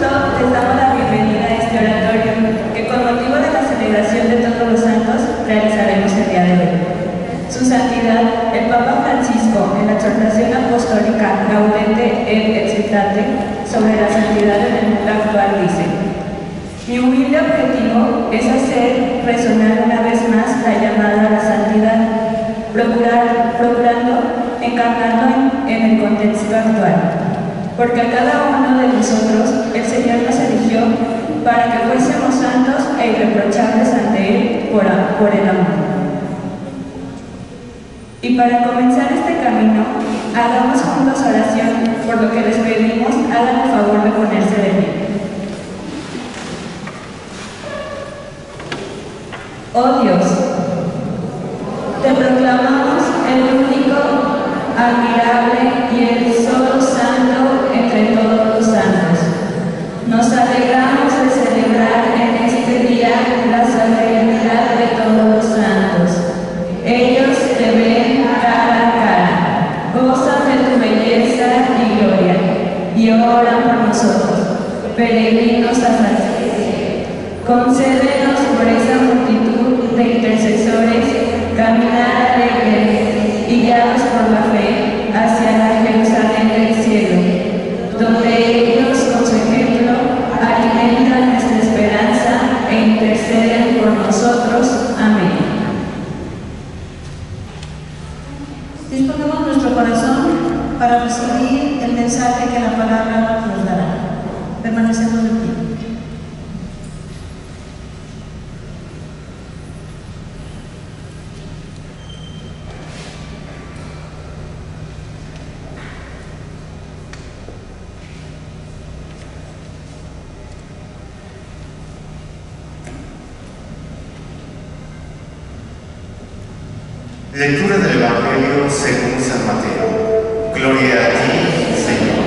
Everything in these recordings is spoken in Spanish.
gusto les damos la bienvenida a este oratorio que con motivo de la celebración de Todos los Santos realizaremos el día de hoy. Su Santidad, el Papa Francisco, en la exhortación apostólica Gaudete et Exsultate sobre la santidad en el mundo actual dice: mi humilde objetivo es hacer resonar una vez más la llamada a la santidad, procurando encarnarlo en el contexto actual. Porque a cada uno de nosotros el Señor nos eligió para que fuésemos santos e irreprochables ante Él por el amor. Y para comenzar este camino, hagamos juntos oración, por lo que les pedimos hagan el favor de ponerse de pie. Oh Dios, te proclamamos el único, admirable y el solo santo entre todos los santos. Nos alegramos de celebrar en este día la solemnidad de todos los santos. Ellos te ven cara a cara, gozan de tu belleza y gloria, y oran por nosotros, peregrinos hasta el cielo. Concédenos por esa multitud de intercesores caminar alegres y guiados por la fe hacia la Jerusalén del cielo, donde ellos con su ejemplo alimentan nuestra esperanza e interceden por nosotros. Amén. Dispongamos nuestro corazón para recibir el mensaje que la palabra nos dará. Permanecemos de pie. Lectura del Evangelio según San Mateo. Gloria a ti, Señor.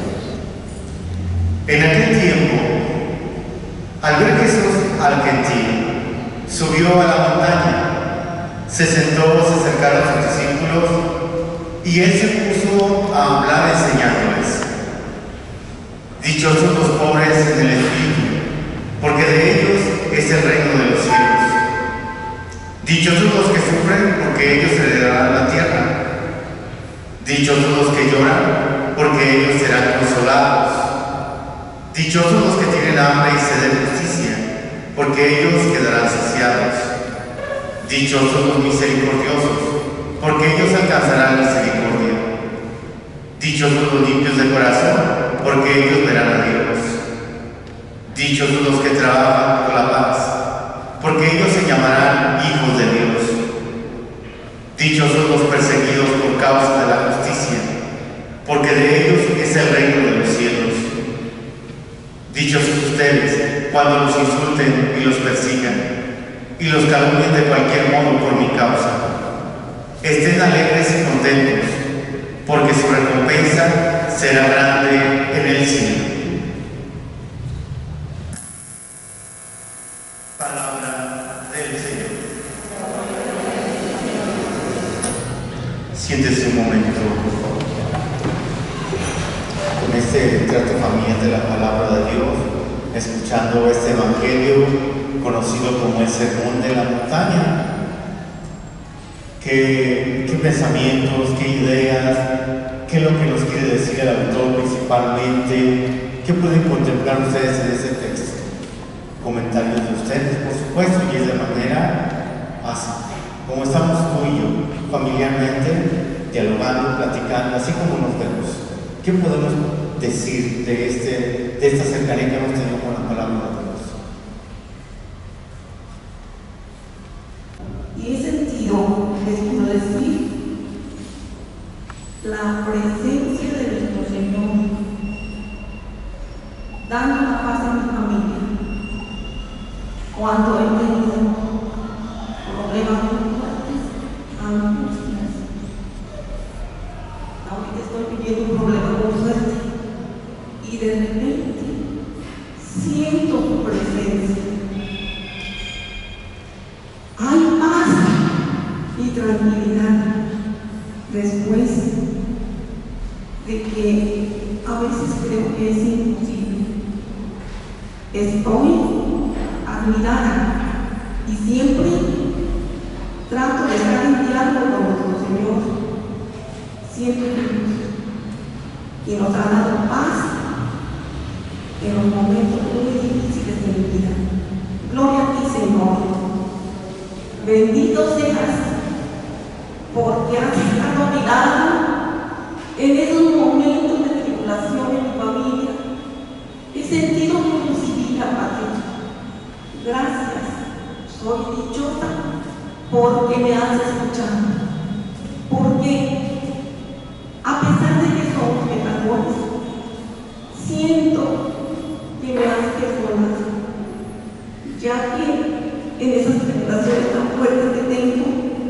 En aquel tiempo, al ver Jesús al gentío, subió a la montaña, se sentó, se acercaron sus discípulos, y él se puso a hablar enseñándoles. Dichosos los pobres en el espíritu, porque de ellos es el reino de los cielos. Dichosos los que sufren, porque ellos heredarán la tierra. Dichosos los que lloran, porque ellos serán consolados. Dichosos los que tienen hambre y sed de justicia, porque ellos quedarán saciados. Dichosos los misericordiosos, porque ellos alcanzarán misericordia. Dichosos los limpios de corazón, porque ellos verán a Dios. Dichosos los que trabajan por la paz, porque ellos se llamarán hijos de Dios. Dichosos los perseguidos por causa de la justicia, porque de ellos es el reino de los cielos. Dichosos ustedes cuando los insulten y los persigan, y los calumnien de cualquier modo por mi causa. Estén alegres y contentos, porque su recompensa será grande en el cielo. Siéntese un momento, por favor. Con este trato familiar de la palabra de Dios, escuchando este evangelio conocido como el Sermón de la Montaña. ¿Qué pensamientos, qué ideas, qué es lo que nos quiere decir el autor principalmente? ¿Qué pueden contemplar ustedes en este texto? Comentarios de ustedes, por supuesto, y es de manera así, como estamos tú y yo, familiarmente, dialogando, platicando, así como nos vemos. ¿Qué podemos decir de esta cercanía que hemos tenido con la palabra de Dios? Y he sentido, les quiero decir, la presencia de nuestro Señor, dando la paz a mi familia, cuando he tenido problemas muy fuertes, angustias. Ahorita estoy viviendo un problema muy fuerte y de repente siento tu presencia. Hay paz y tranquilidad después de que a veces creo que es imposible Estoy admirada y siempre trato de estar en diálogo con nuestro Señor. Siento que nos ha dado paz en los momentos muy difíciles de mi vida. Gloria a ti, Señor. Bendito seas, porque has estado a mi lado en esos momentos de tribulación en mi familia. He sentido mi lucidez, Padre. Gracias. Soy dichosa porque me has escuchado. Porque a pesar de que somos pecadores, siento que me has perdonado, ya que en esas tentaciones tan fuertes que tengo,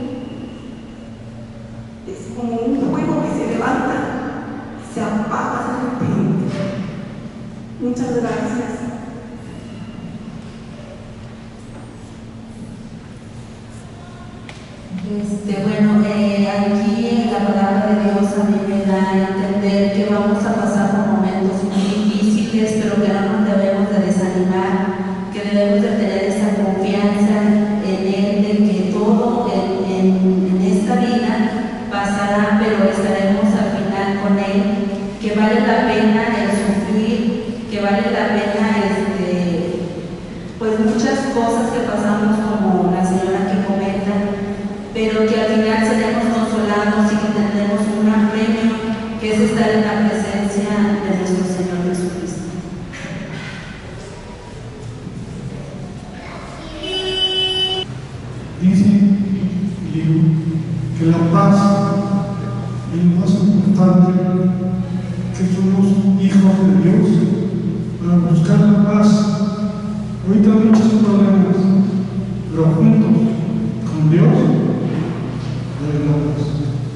es como un fuego que se levanta y se apaga de repente. Muchas gracias. Bueno, aquí la palabra de Dios a mí me da a entender que vamos a pasar por momentos muy difíciles, pero que no nos debemos de desanimar, que debemos de tener esa confianza en Él, de que todo en esta vida pasará, pero estaremos al final con Él, que vale la pena el sufrir, que vale la pena pues muchas cosas que pasamos, como la señora que comenta, pero que al final seremos consolados y que tendremos un gran premio, que es estar en la presencia de nuestro Señor Jesucristo. Dice el libro que la paz es lo más importante, que somos hijos de Dios para buscar la paz. Ahorita hay muchos problemas, pero juntos con Dios logramos.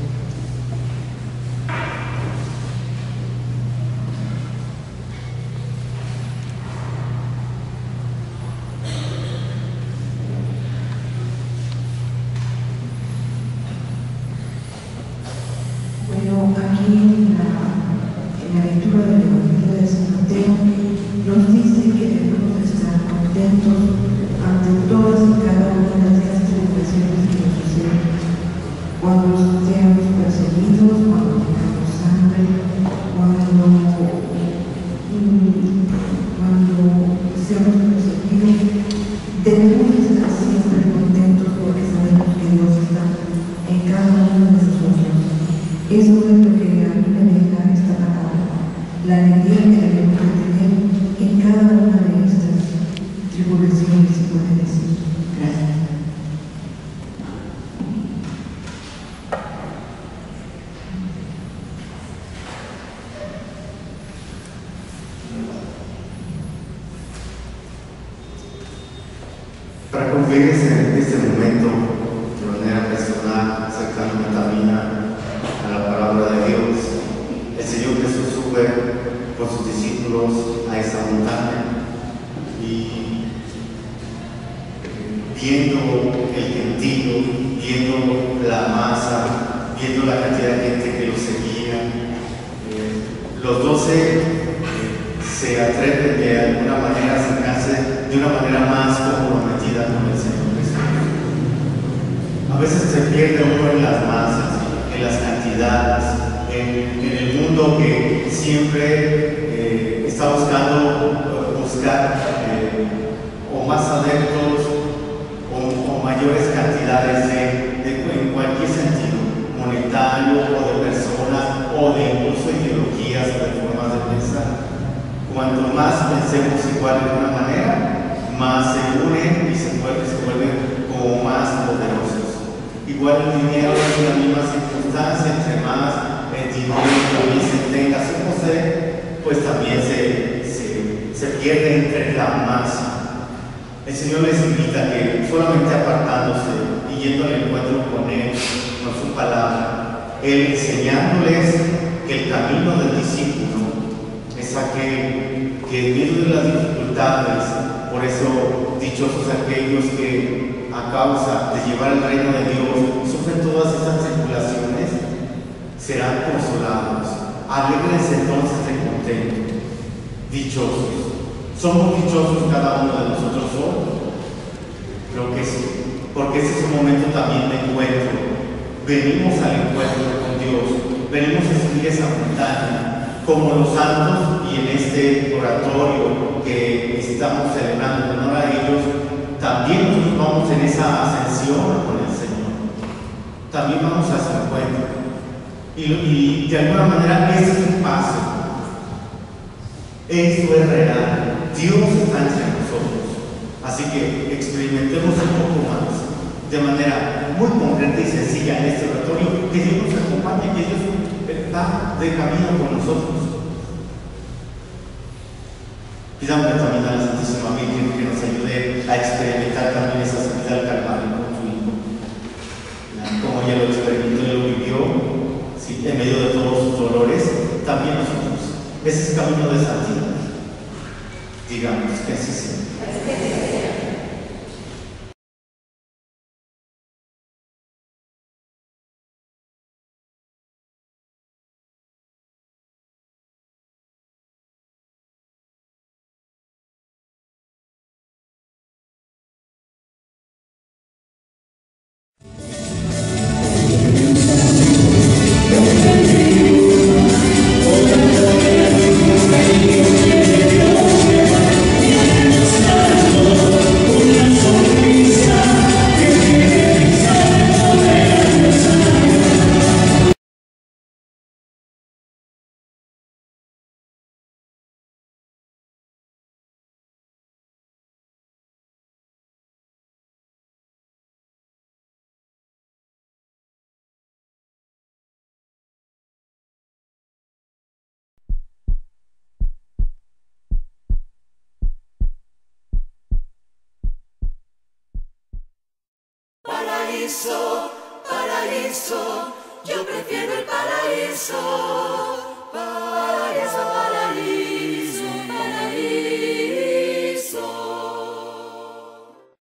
Bueno, aquí en la lectura del Evangelio de San Mateo nos dice que debemos estar contentos ante todas y cada una de estas tribulaciones que nos suceden, cuando seamos perseguidos, cuando tengamos hambre, cuando seamos perseguidos. Debemos estar siempre contentos porque sabemos que Dios está en cada uno de sus sueños. Eso es lo que a mí me deja esta palabra, la alegría que debemos de tener en cada una de estas tribulaciones, se puede decir. Gracias. Para concluir este momento de manera personal, acercándome también a la palabra de Dios, el Señor Jesús sube con sus discípulos a esa montaña y viendo el gentío, viendo la masa, viendo la cantidad de gente que lo seguía, los 12 se atreven de alguna manera a acercarse de una manera más comprometida con el Señor Jesús. A veces se pierde uno en las masas, en las cantidades, en el mundo que siempre está buscando o más adeptos o mayores cantidades en cualquier sentido, monetario o de personas o de incluso ideologías o de formas de pensar. Cuanto más pensemos igual de una manera, más se unen y se vuelven como más poderosos. Igual el dinero es la misma circunstancia, entre más dinero también se tenga su poder, pues también se pierde entre la masa. El Señor les invita a que solamente apartándose y yendo al encuentro con Él, con su palabra, Él enseñándoles que el camino del discípulo es aquel que en medio de las dificultades, por eso dichosos aquellos que a causa de llevar el reino de Dios sufren todas estas tribulaciones, serán consolados. Alégrense entonces de contento, dichosos. ¿Somos dichosos cada uno de nosotros hoy? Creo que sí, porque ese es un momento también de encuentro. Venimos al encuentro con Dios, venimos a subir esa montaña, como los santos, y en este oratorio que estamos celebrando en honor a ellos, también nosotros vamos en esa ascensión con el Señor. También vamos a ese encuentro. Y de alguna manera ese es un paso. Eso es real. Dios está entre nosotros. Así que experimentemos un poco más, de manera muy concreta y sencilla en este oratorio, que Dios nos acompañe, que Dios está de camino con nosotros. Pidámosle también a la Santísima Virgen que nos ayude a experimentar también esa salida al Calvario con su Hijo. Como ella lo experimentó y lo vivió, ¿sí?, en medio de todos sus dolores, también nosotros. Ese es camino de santidad. Digamos que así sea. Paraíso, paraíso, yo prefiero el paraíso.